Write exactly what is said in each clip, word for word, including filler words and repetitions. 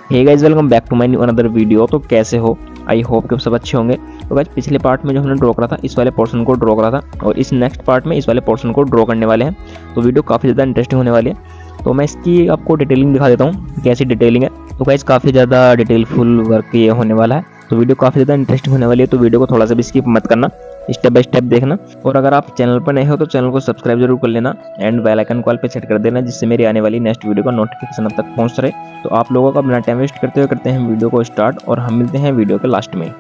Hey guys, welcome back to my new another video. तो कैसे हो? आई होप कि सब अच्छे होंगे। तो गाइस, पिछले पार्ट में जो हमने ड्रॉ करा था इस वाले पोर्शन को ड्रॉ करा था और इस नेक्स्ट पार्ट में इस वाले पोर्शन को ड्रॉ करने वाले हैं। तो वीडियो काफ़ी ज़्यादा इंटरेस्टिंग होने वाली है। तो मैं इसकी आपको डिटेलिंग दिखा देता हूँ कैसी डिटेलिंग है। तो गाइस, काफ़ी ज़्यादा डिटेलफुल वर्क ये होने वाला है। तो वीडियो काफ़ी ज़्यादा इंटरेस्टिंग होने वाली है। तो वीडियो को थोड़ा सा भी स्किप मत करना, स्टेप बाय स्टेप देखना। और अगर आप चैनल पर नए हो तो चैनल को सब्सक्राइब जरूर कर लेना एंड बेल आइकन कॉल पे सेट कर देना, जिससे मेरी आने वाली नेक्स्ट वीडियो का नोटिफिकेशन अब तक पहुंच रहे। तो आप लोगों का बिना टाइम वेस्ट करते हुए करते हैं वीडियो को स्टार्ट और हम मिलते हैं वीडियो के लास्ट में।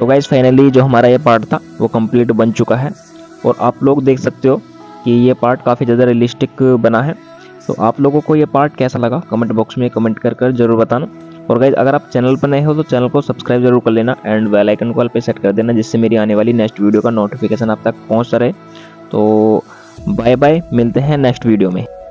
तो गाइस फाइनली जो हमारा ये पार्ट था वो कंप्लीट बन चुका है और आप लोग देख सकते हो कि ये पार्ट काफ़ी ज़्यादा रियलिस्टिक बना है। तो आप लोगों को ये पार्ट कैसा लगा कमेंट बॉक्स में कमेंट कर कर जरूर बताना। और गाइज अगर आप चैनल पर नए हो तो चैनल को सब्सक्राइब जरूर कर लेना एंड बेल आइकन को ऑल पे सेट कर देना, जिससे मेरी आने वाली नेक्स्ट वीडियो का नोटिफिकेशन आप तक पहुंचता रहे। तो बाय बाय, मिलते हैं नेक्स्ट वीडियो में।